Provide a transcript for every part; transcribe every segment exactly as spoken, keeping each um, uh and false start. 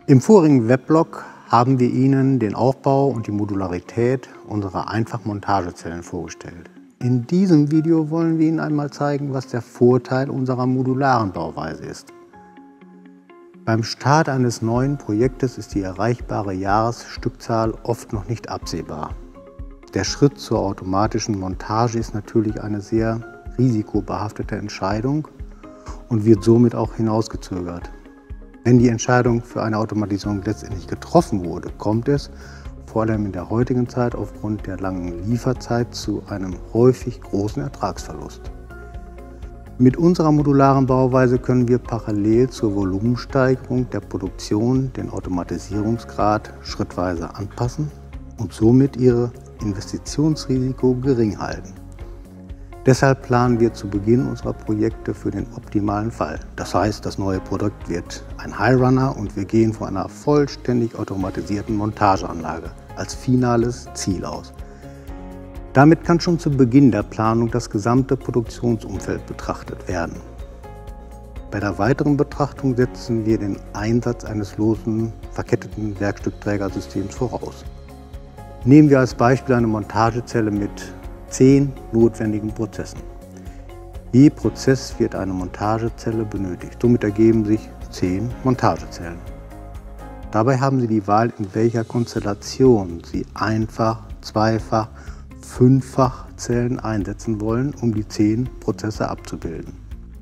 Im vorigen Weblog haben wir Ihnen den Aufbau und die Modularität unserer Einfachmontagezellen vorgestellt. In diesem Video wollen wir Ihnen einmal zeigen, was der Vorteil unserer modularen Bauweise ist. Beim Start eines neuen Projektes ist die erreichbare Jahresstückzahl oft noch nicht absehbar. Der Schritt zur automatischen Montage ist natürlich eine sehr risikobehaftete Entscheidung und wird somit auch hinausgezögert. Wenn die Entscheidung für eine Automatisierung letztendlich getroffen wurde, kommt es, vor allem in der heutigen Zeit aufgrund der langen Lieferzeit, zu einem häufig großen Ertragsverlust. Mit unserer modularen Bauweise können wir parallel zur Volumensteigerung der Produktion den Automatisierungsgrad schrittweise anpassen und somit Ihr Investitionsrisiko gering halten. Deshalb planen wir zu Beginn unserer Projekte für den optimalen Fall. Das heißt, das neue Produkt wird ein High-Runner und wir gehen von einer vollständig automatisierten Montageanlage als finales Ziel aus. Damit kann schon zu Beginn der Planung das gesamte Produktionsumfeld betrachtet werden. Bei der weiteren Betrachtung setzen wir den Einsatz eines losen, verketteten Werkstückträgersystems voraus. Nehmen wir als Beispiel eine Montagezelle mit zehn notwendigen Prozessen. Je Prozess wird eine Montagezelle benötigt. Somit ergeben sich zehn Montagezellen. Dabei haben Sie die Wahl, in welcher Konstellation Sie einfach, zweifach, fünffach Zellen einsetzen wollen, um die zehn Prozesse abzubilden.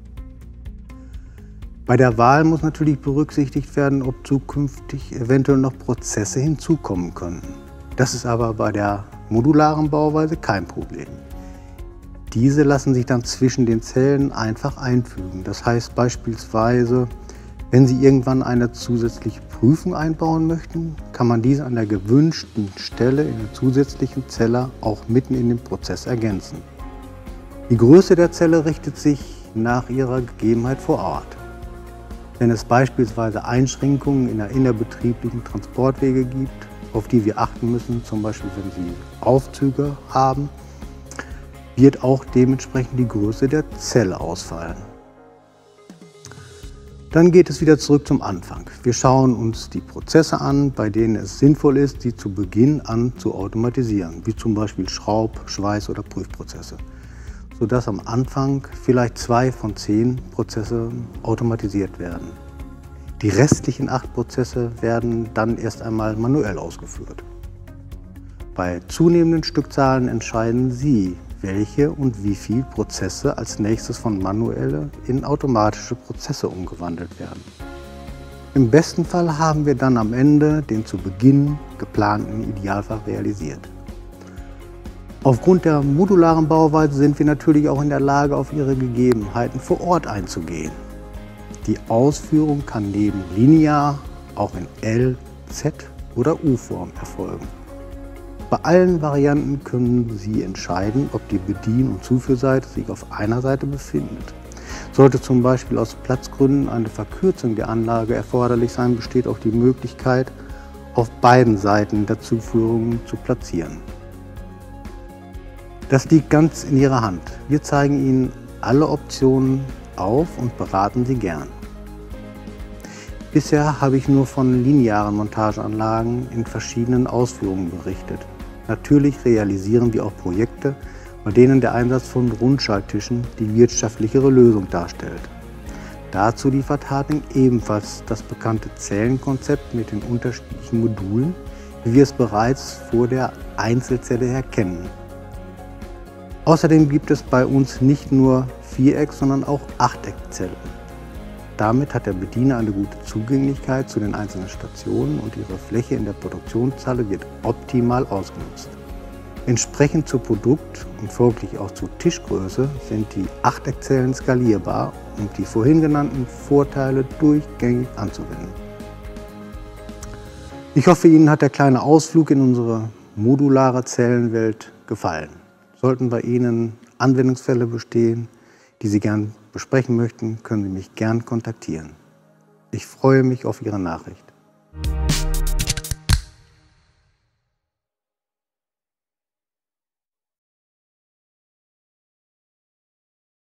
Bei der Wahl muss natürlich berücksichtigt werden, ob zukünftig eventuell noch Prozesse hinzukommen könnten. Das ist aber bei der modularen Bauweise kein Problem. Diese lassen sich dann zwischen den Zellen einfach einfügen. Das heißt beispielsweise, wenn Sie irgendwann eine zusätzliche Prüfung einbauen möchten, kann man diese an der gewünschten Stelle in der zusätzlichen Zelle auch mitten in den Prozess ergänzen. Die Größe der Zelle richtet sich nach ihrer Gegebenheit vor Ort. Wenn es beispielsweise Einschränkungen in der innerbetrieblichen Transportwege gibt, auf die wir achten müssen, zum Beispiel wenn Sie Aufzüge haben, wird auch dementsprechend die Größe der Zelle ausfallen. Dann geht es wieder zurück zum Anfang. Wir schauen uns die Prozesse an, bei denen es sinnvoll ist, sie zu Beginn an zu automatisieren, wie zum Beispiel Schraub-, Schweiß- oder Prüfprozesse, sodass am Anfang vielleicht zwei von zehn Prozessen automatisiert werden. Die restlichen acht Prozesse werden dann erst einmal manuell ausgeführt. Bei zunehmenden Stückzahlen entscheiden Sie, welche und wie viele Prozesse als nächstes von manuelle in automatische Prozesse umgewandelt werden. Im besten Fall haben wir dann am Ende den zu Beginn geplanten Idealfall realisiert. Aufgrund der modularen Bauweise sind wir natürlich auch in der Lage, auf Ihre Gegebenheiten vor Ort einzugehen. Die Ausführung kann neben linear auch in L-, Z- oder U-Form erfolgen. Bei allen Varianten können Sie entscheiden, ob die Bedien- und Zuführseite sich auf einer Seite befindet. Sollte zum Beispiel aus Platzgründen eine Verkürzung der Anlage erforderlich sein, besteht auch die Möglichkeit, auf beiden Seiten der Zuführungen zu platzieren. Das liegt ganz in Ihrer Hand. Wir zeigen Ihnen alle Optionen auf und beraten Sie gern. Bisher habe ich nur von linearen Montageanlagen in verschiedenen Ausführungen berichtet. Natürlich realisieren wir auch Projekte, bei denen der Einsatz von Rundschalttischen die wirtschaftlichere Lösung darstellt. Dazu liefert Harting ebenfalls das bekannte Zellenkonzept mit den unterschiedlichen Modulen, wie wir es bereits vor der Einzelzelle her kennen. Außerdem gibt es bei uns nicht nur Viereck-, sondern auch Achteckzellen. Damit hat der Bediener eine gute Zugänglichkeit zu den einzelnen Stationen und ihre Fläche in der Produktionshalle wird optimal ausgenutzt. Entsprechend zu Produkt und folglich auch zur Tischgröße sind die Achteckzellen skalierbar, um die vorhin genannten Vorteile durchgängig anzuwenden. Ich hoffe, Ihnen hat der kleine Ausflug in unsere modulare Zellenwelt gefallen. Sollten bei Ihnen Anwendungsfälle bestehen, die Sie gern besprechen möchten, können Sie mich gern kontaktieren. Ich freue mich auf Ihre Nachricht.